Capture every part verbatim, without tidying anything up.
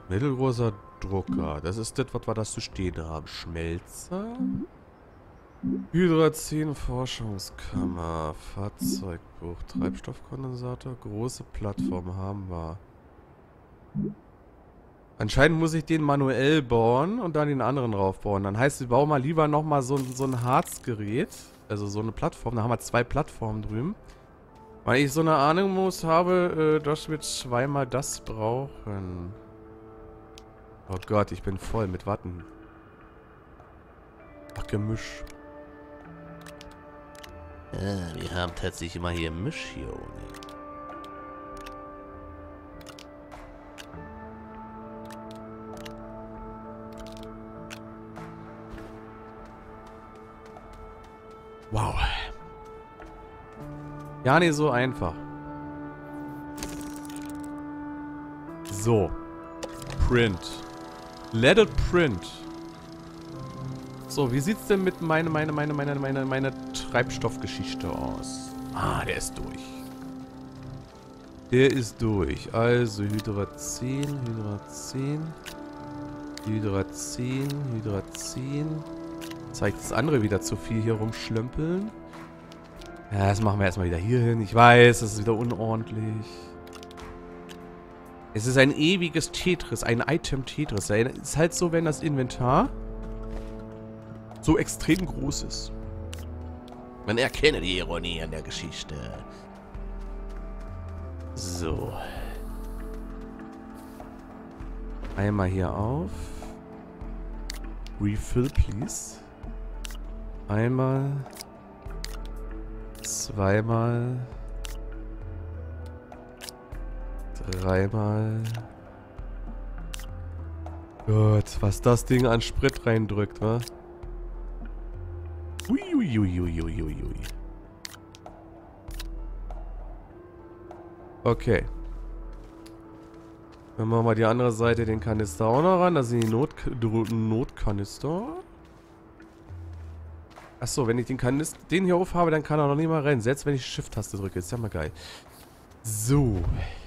Mittelgroßer Drucker. Das ist das, was wir da zu stehen haben. Schmelzer. Hydrazin, Forschungskammer, Fahrzeugbuch, Treibstoffkondensator, große Plattform haben wir. Anscheinend muss ich den manuell bauen und dann den anderen draufbauen. Dann heißt, wir bauen mal lieber nochmal so, so ein Harzgerät. Also so eine Plattform. Da haben wir zwei Plattformen drüben. Weil ich so eine Ahnung muss, habe, äh, dass wir zweimal das brauchen. Oh Gott, ich bin voll mit Watten. Ach, Gemisch. Ja, wir haben tatsächlich immer hier Misch hier ohne. Wow. Ja, nicht so einfach. So. Print. Let it print. So, wie sieht's denn mit meine, meine, meine, meine, meine, meine Treibstoffgeschichte aus? Ah, der ist durch. Der ist durch. Also Hydrazin, Hydrazin, Hydrazin, Hydrazin. Zeigt das andere wieder zu viel hier rumschlömpeln. Ja, das machen wir erstmal wieder hier hin. Ich weiß, das ist wieder unordentlich. Es ist ein ewiges Tetris, ein Item-Tetris. Es ist halt so, wenn das Inventar so extrem groß ist. Man erkenne die Ironie an der Geschichte. So. Einmal hier auf. Refill, please. Einmal. Zweimal. Dreimal. Gott, was das Ding an Sprit reindrückt, wa? Uiuiuiuiuiui. Okay. Dann machen wir die andere Seite den Kanister auch noch ran. Das sind die Not Notkanister. Achso, wenn ich den Kanister, den hier aufhabe, dann kann er noch nicht mal rein. Selbst wenn ich Shift-Taste drücke. Ist ja mal geil. So.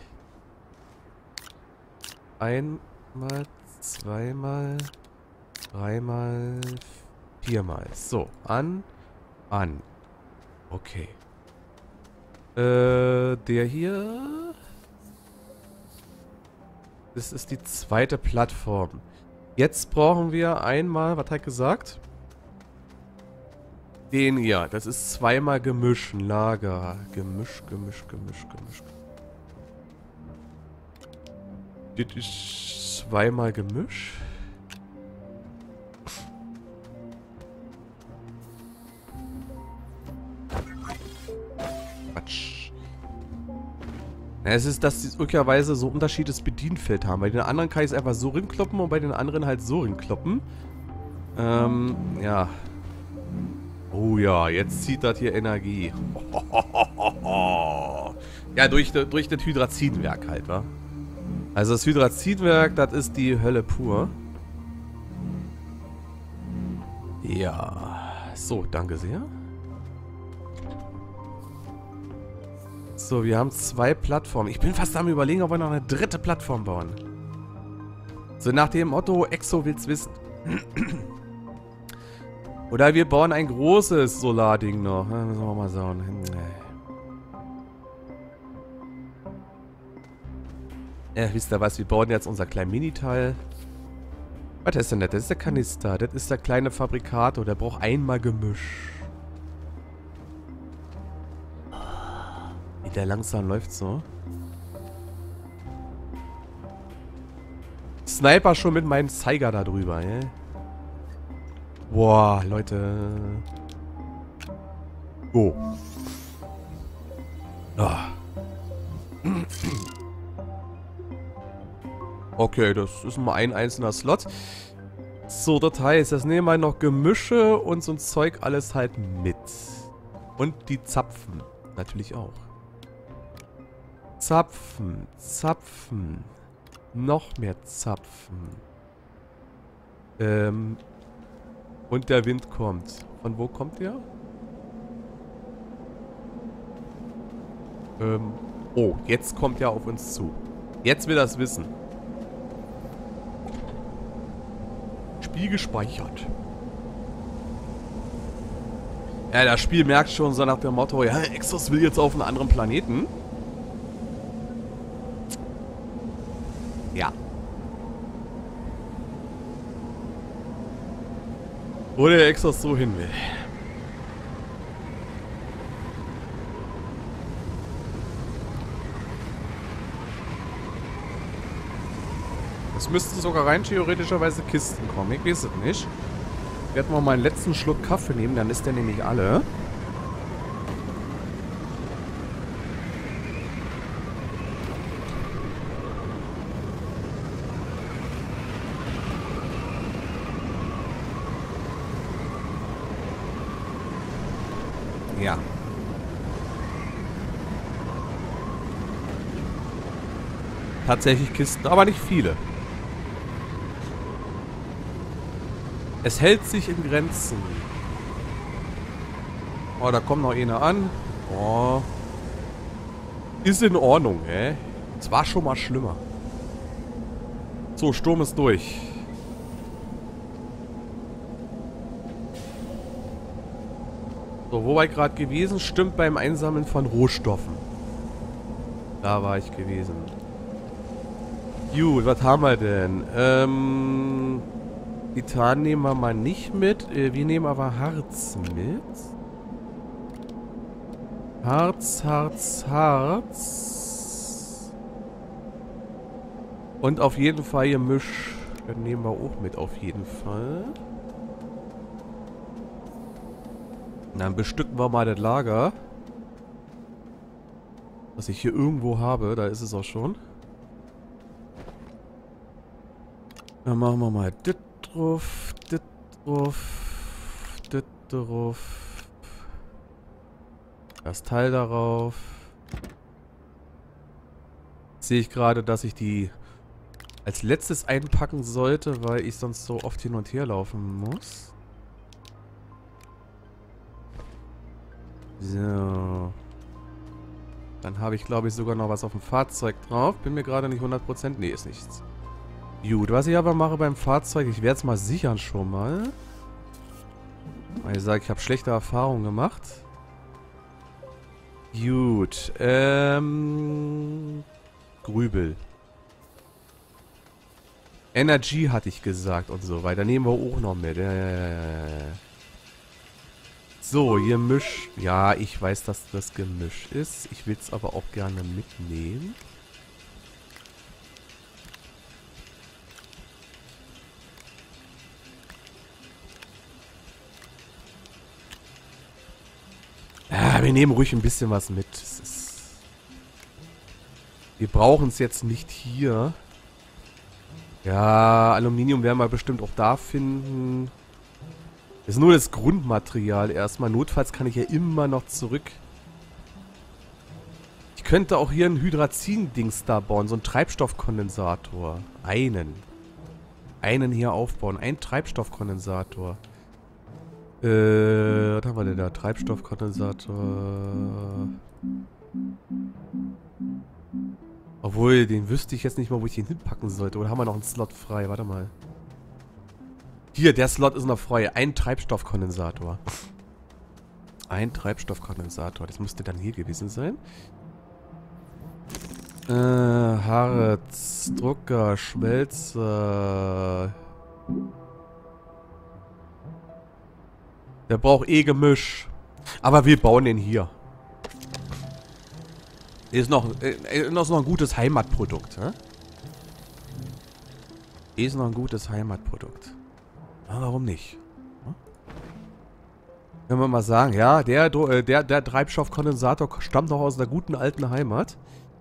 Einmal, zweimal, dreimal, viermal. So, an, an. Okay. Äh, der hier. Das ist die zweite Plattform. Jetzt brauchen wir einmal, was hat er gesagt? Den hier. Das ist zweimal Gemisch, Lager. Gemisch, Gemisch, Gemisch, Gemisch. Das ist zweimal Gemisch. Quatsch. Ja, es ist, dass die möglicherweise so unterschiedliches Bedienfeld haben. Bei den anderen kann ich es einfach so rinkloppen und bei den anderen halt so rinkloppen. Ähm, ja. Oh ja, jetzt zieht das hier Energie. Ja, durch, durch das Hydrazinwerk halt, wa? Also das Hydrazinwerk, das ist die Hölle pur. Ja. So, danke sehr. So, wir haben zwei Plattformen. Ich bin fast am Überlegen, ob wir noch eine dritte Plattform bauen. So nach dem Motto, Exo will's wissen. Oder wir bauen ein großes Solarding noch. Ja, müssen wir mal schauen. Ja, wisst ihr was? Wir bauen jetzt unser kleines Miniteil. Was ist denn das? Das ist der Kanister. Das ist der kleine Fabrikator. Der braucht einmal Gemisch. Wie der langsam läuft so. Sniper schon mit meinem Zeiger da drüber, ja? Boah, Leute. Go. Ah. Okay, das ist mal ein einzelner Slot. So, das heißt, das nehmen wir noch Gemische und so ein Zeug alles halt mit. Und die Zapfen natürlich auch. Zapfen, Zapfen. Noch mehr Zapfen. Ähm... Und der Wind kommt. Von wo kommt der? Ähm. Oh, jetzt kommt er auf uns zu. Jetzt will er es wissen. Wie gespeichert. Ja, das Spiel merkt schon so nach dem Motto, ja, Exos will jetzt auf einen anderen Planeten. Ja. Wo der Exos so hin will. Es müssten sogar rein theoretischerweise Kisten kommen. Ich weiß es nicht. Ich werde mal meinen letzten Schluck Kaffee nehmen, dann ist der nämlich alle. Ja. Tatsächlich Kisten, aber nicht viele. Es hält sich in Grenzen. Oh, da kommt noch eine an. Oh. Ist in Ordnung, ey. Es war schon mal schlimmer. So, Sturm ist durch. So, wo war ich gerade gewesen? Stimmt, beim Einsammeln von Rohstoffen. Da war ich gewesen. Gut, was haben wir denn? Ähm... Titan nehmen wir mal nicht mit. Äh, wir nehmen aber Harz mit. Harz, Harz, Harz. Und auf jeden Fall Gemisch. Das nehmen wir auch mit, auf jeden Fall. Dann bestücken wir mal das Lager. Was ich hier irgendwo habe. Da ist es auch schon. Dann machen wir mal das drauf, das drauf, das drauf. Das Teil darauf. Sehe ich gerade, dass ich die als letztes einpacken sollte, weil ich sonst so oft hin und her laufen muss. So. Dann habe ich, glaube ich, sogar noch was auf dem Fahrzeug drauf. Bin mir gerade nicht hundert Prozent. Nee, ist nichts. Gut, was ich aber mache beim Fahrzeug, ich werde es mal sichern schon mal. Weil ich sage, ich habe schlechte Erfahrungen gemacht. Gut, ähm... Grübel. Energy hatte ich gesagt und so weiter. Nehmen wir auch noch mit. So, Gemisch. Ja, ich weiß, dass das Gemisch ist. Ich will es aber auch gerne mitnehmen. Ja, wir nehmen ruhig ein bisschen was mit. Es ist wir brauchen es jetzt nicht hier. Ja, Aluminium werden wir bestimmt auch da finden. Das ist nur das Grundmaterial erstmal. Notfalls kann ich ja immer noch zurück. Ich könnte auch hier ein Hydrazin-Dings da bauen. So ein Treibstoffkondensator. Einen. Einen hier aufbauen. Ein Treibstoffkondensator. Äh, was haben wir denn da? Treibstoffkondensator. Obwohl, den wüsste ich jetzt nicht mal, wo ich den hinpacken sollte. Oder haben wir noch einen Slot frei? Warte mal. Hier, der Slot ist noch frei. Ein Treibstoffkondensator. Ein Treibstoffkondensator. Das müsste dann hier gewesen sein. Äh, Harz, Drucker, Schmelzer. Der braucht eh Gemisch. Aber wir bauen den hier. Ist noch, äh, ist noch ein gutes Heimatprodukt, ne? Ist noch ein gutes Heimatprodukt. Ja, warum nicht? Hm? Können wir mal sagen, ja, der, äh, der, der Treibstoffkondensator stammt noch aus einer guten alten Heimat.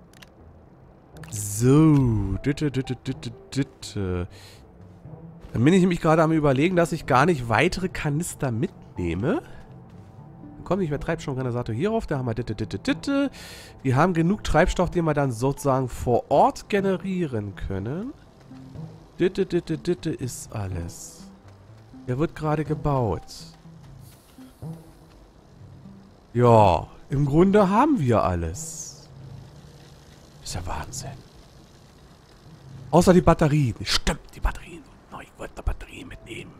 So. Ditte, ditte, ditte, ditte. Dann bin ich nämlich gerade am Überlegen, dass ich gar nicht weitere Kanister mitnehme. Dann kommt nicht mehr Treibstoffkondensator hier rauf. Da haben wir ditte, ditte, ditte. Wir haben genug Treibstoff, den wir dann sozusagen vor Ort generieren können. Ditte, ditte, ditte ist alles. Der wird gerade gebaut. Ja, im Grunde haben wir alles. Ist ja Wahnsinn. Außer die Batterien. Stimmt, die Batterien. Oh, ich wollte eine Batterie mitnehmen.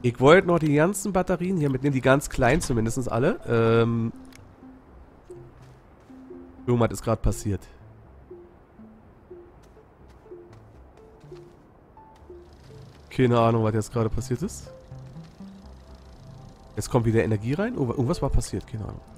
Ich wollte noch die ganzen Batterien hier mitnehmen, die ganz kleinen zumindest alle. Ähm. Irgendwas ist gerade passiert. Keine Ahnung, was jetzt gerade passiert ist. Jetzt kommt wieder Energie rein. Oh, irgendwas war passiert, keine Ahnung.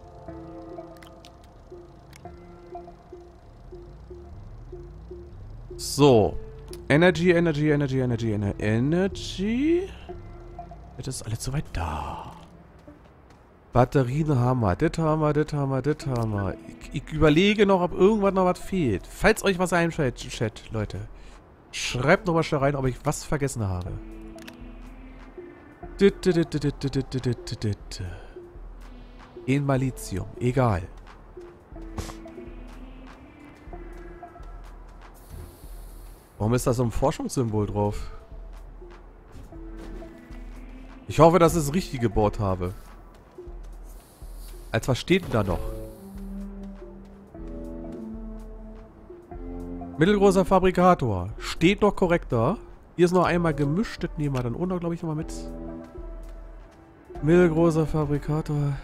So. Energy, Energy, Energy, Energy, Ener Energy. Das ist alles soweit da. Batterien haben wir, das haben wir, das haben wir, das haben wir. Ich, ich überlege noch, ob irgendwas noch was fehlt. Falls euch was einfällt, Chat, Leute. Schreibt noch was da rein, ob ich was vergessen habe. In Malizium. Egal. Warum ist da so ein Forschungssymbol drauf? Ich hoffe, dass ich es richtig gebaut habe. Als was steht denn da noch? Mittelgroßer Fabrikator. Steht noch korrekt da. Hier ist noch einmal gemischt. Das nehmen wir dann unten, glaube ich, nochmal mit. Mittelgroßer Fabrikator.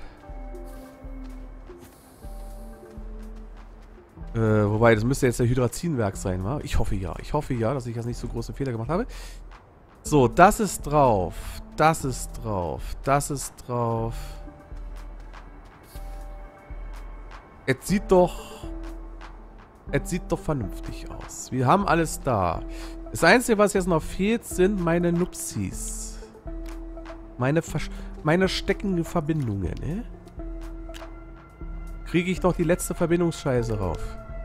Äh, wobei, das müsste jetzt der Hydrazinwerk sein, wa? Ich hoffe ja. Ich hoffe ja, dass ich jetzt nicht so große Fehler gemacht habe. So, das ist drauf. Das ist drauf. Das ist drauf. Es sieht doch... Es sieht doch vernünftig aus. Wir haben alles da. Das Einzige, was jetzt noch fehlt, sind meine Nupsis. Meine, Versch meine steckenden Verbindungen, ne? Kriege ich doch die letzte Verbindungsscheiße rauf.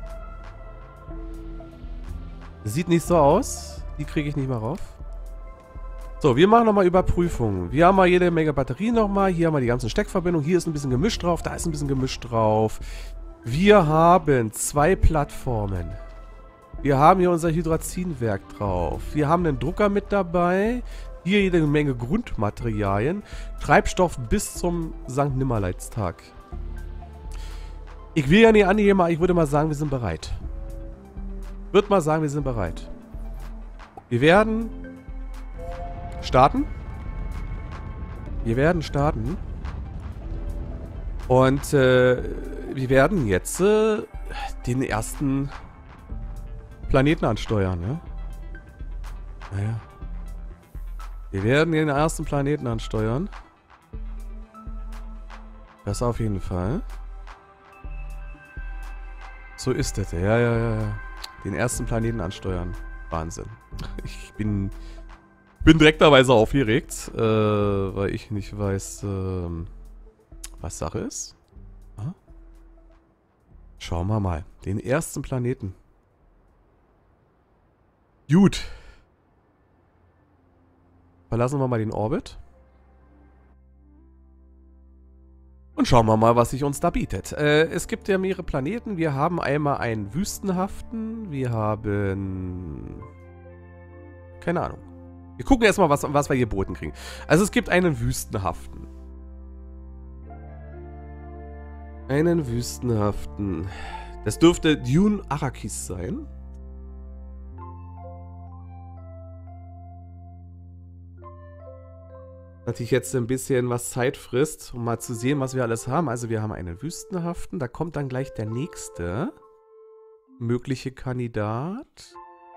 Sieht nicht so aus. Die kriege ich nicht mehr rauf. So, wir machen nochmal Überprüfungen. Wir haben mal jede Menge Batterien nochmal. Hier haben wir die ganzen Steckverbindungen. Hier ist ein bisschen Gemisch drauf. Da ist ein bisschen Gemisch drauf. Wir haben zwei Plattformen. Wir haben hier unser Hydrazinwerk drauf. Wir haben einen Drucker mit dabei. Hier jede Menge Grundmaterialien. Treibstoff bis zum Sankt Nimmerleidstag. Ich will ja nicht angeben, aber ich würde mal sagen, wir sind bereit. Ich würde mal sagen, wir sind bereit. Wir werden starten. Wir werden starten. Und äh, wir werden jetzt äh, den ersten Planeten ansteuern, ne? Naja. Wir werden den ersten Planeten ansteuern. Das auf jeden Fall. So ist es. Ja, ja, ja, ja. Den ersten Planeten ansteuern. Wahnsinn. Ich bin, bin direkterweise aufgeregt, äh, weil ich nicht weiß, äh, was Sache ist. Ah? Schauen wir mal. Den ersten Planeten. Gut. Verlassen wir mal den Orbit. Und schauen wir mal, was sich uns da bietet. Äh, es gibt ja mehrere Planeten. Wir haben einmal einen wüstenhaften. Wir haben... Keine Ahnung. Wir gucken erstmal, was, was wir hier geboten kriegen. Also es gibt einen wüstenhaften. Einen wüstenhaften. Das dürfte Dune Arrakis sein. Natürlich jetzt ein bisschen was Zeit frisst, um mal zu sehen, was wir alles haben. Also wir haben einen wüstenhaften. Da kommt dann gleich der nächste mögliche Kandidat.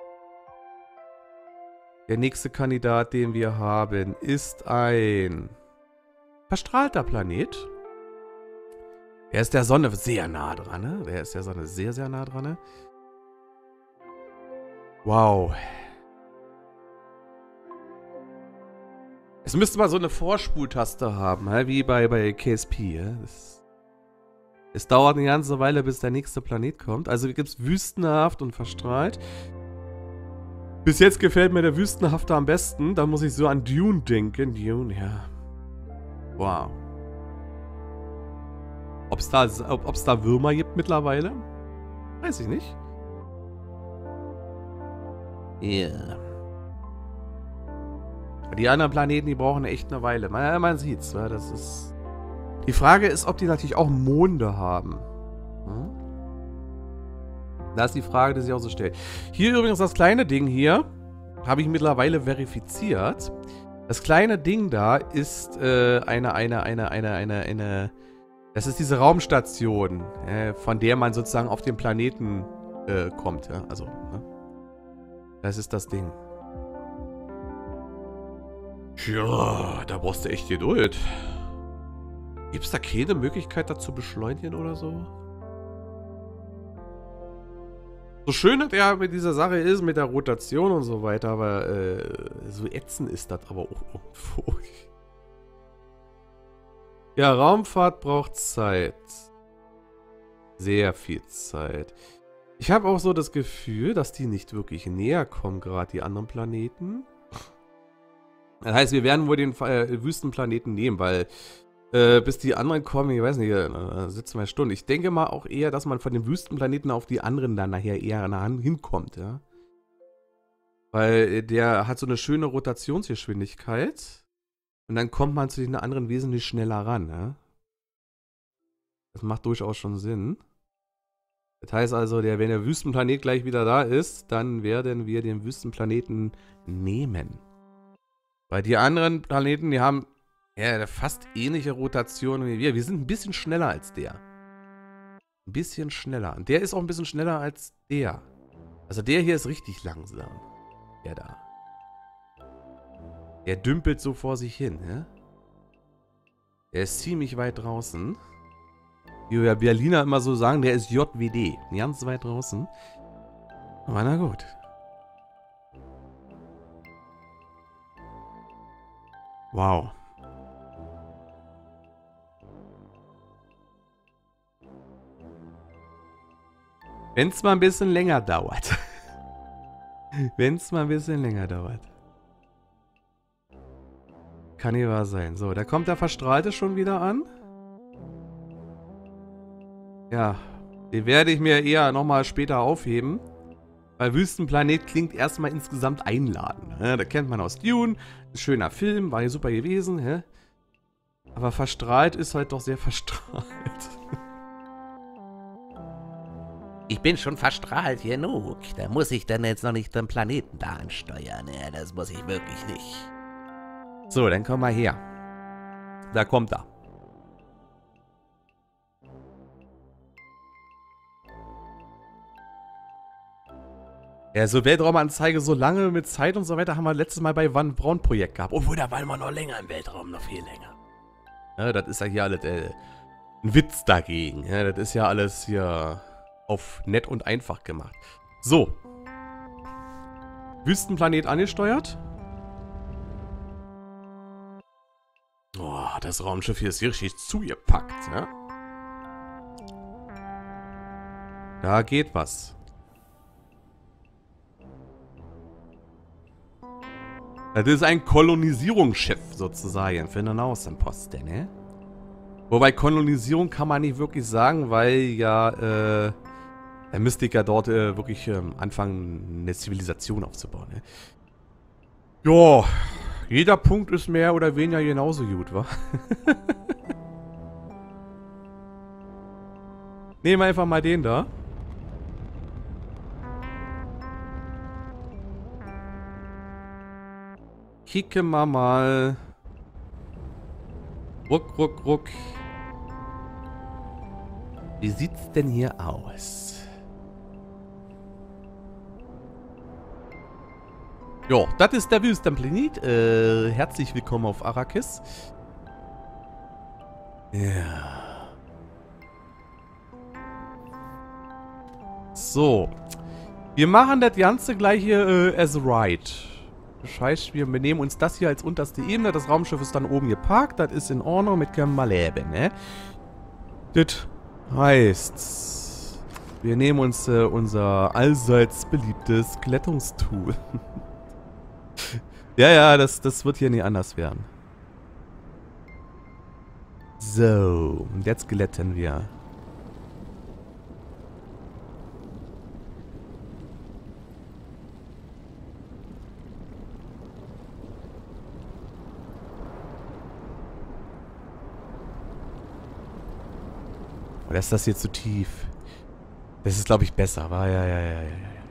Der nächste Kandidat, den wir haben, ist ein verstrahlter Planet. Der ist der Sonne sehr nah dran, ne? Der ist der Sonne sehr, sehr nah dran, ne? Wow. Es müsste mal so eine Vorspultaste haben, wie bei, bei K S P. Ja? Das, es dauert eine ganze Weile, bis der nächste Planet kommt. Also gibt es wüstenhaft und verstrahlt. Bis jetzt gefällt mir der wüstenhafte am besten. Da muss ich so an Dune denken. Dune, ja. Wow. Ob's da, ob es da Würmer gibt mittlerweile? Weiß ich nicht. Yeah. Die anderen Planeten, die brauchen echt eine Weile. Man, man sieht's, ja, das ist... Die Frage ist, ob die natürlich auch Monde haben. Hm? Das ist die Frage, die sich auch so stellt. Hier übrigens das kleine Ding hier, habe ich mittlerweile verifiziert. Das kleine Ding da ist äh, eine, eine, eine, eine, eine, eine... Das ist diese Raumstation, äh, von der man sozusagen auf den Planeten äh, kommt. Ja? Also, ne? Das ist das Ding. Ja, da brauchst du echt Geduld. Gibt es da keine Möglichkeit, das zu beschleunigen oder so? So schön, dass er mit dieser Sache ist, mit der Rotation und so weiter, aber äh, so ätzend ist das aber auch irgendwo. Ja, Raumfahrt braucht Zeit. Sehr viel Zeit. Ich habe auch so das Gefühl, dass die nicht wirklich näher kommen, gerade die anderen Planeten. Das heißt, wir werden wohl den äh, Wüstenplaneten nehmen, weil äh, bis die anderen kommen, ich weiß nicht, äh, sitzen wir Stunden. Ich denke mal auch eher, dass man von den Wüstenplaneten auf die anderen dann nachher eher nah hinkommt, ja. Weil der hat so eine schöne Rotationsgeschwindigkeit und dann kommt man zu den anderen wesentlich schneller ran, ja. Das macht durchaus schon Sinn. Das heißt also, der, wenn der Wüstenplanet gleich wieder da ist, dann werden wir den Wüstenplaneten nehmen. Weil die anderen Planeten, die haben ja eine fast ähnliche Rotation wie wir. Wir sind ein bisschen schneller als der. Ein bisschen schneller. Und der ist auch ein bisschen schneller als der. Also der hier ist richtig langsam. Der da. Der dümpelt so vor sich hin, ne? Der ist ziemlich weit draußen. Wie wir Berliner immer so sagen, der ist J W D. Ganz weit draußen. Aber na gut. Wow. Wenn es mal ein bisschen länger dauert. Wenn es mal ein bisschen länger dauert. Kann nicht wahr sein. So, da kommt der Verstrahlte schon wieder an. Ja, den werde ich mir eher nochmal später aufheben. Weil Wüstenplanet klingt erstmal insgesamt einladend. Ja, da kennt man aus Dune. Ein schöner Film, war ja super gewesen. Ja. Aber verstrahlt ist halt doch sehr verstrahlt. Ich bin schon verstrahlt genug. Da muss ich dann jetzt noch nicht den Planeten da ansteuern. Ja, das muss ich wirklich nicht. So, dann komm mal her. Da kommt er. Ja, so Weltraumanzeige, so lange mit Zeit und so weiter haben wir letztes Mal bei Van Braun Projekt gehabt. Obwohl, da waren wir noch länger im Weltraum, noch viel länger. Ja, das ist ja hier alles äh, ein Witz dagegen. Ja, das ist ja alles hier auf nett und einfach gemacht. So. Wüstenplanet angesteuert. Oh, das Raumschiff hier ist richtig zugepackt, ja. Da geht was. Das ist ein Kolonisierungsschiff sozusagen für einen Außenposten, ne? Wobei Kolonisierung kann man nicht wirklich sagen, weil ja äh, der Mystiker dort äh, wirklich äh, anfangen, eine Zivilisation aufzubauen, ne? Jo, jeder Punkt ist mehr oder weniger genauso gut, wa? Nehmen wir einfach mal den da. Kicken wir mal. Ruck, ruck, ruck. Wie sieht's denn hier aus? Jo, das ist der Wüstenplanet. Äh, herzlich willkommen auf Arrakis. Ja. So. Wir machen das Ganze gleich hier äh, as right. Das heißt, wir nehmen uns das hier als unterste Ebene. Das Raumschiff ist dann oben geparkt. Das ist in Ordnung. Mit können wir leben, ne? Das heißt, wir nehmen uns äh, unser allseits beliebtes Glättungstool. ja, ja, das, das wird hier nie anders werden. So, und jetzt glätten wir. Oder ist das hier zu tief? Das ist, glaube ich, besser. War ja, ja, ja, ja, ja.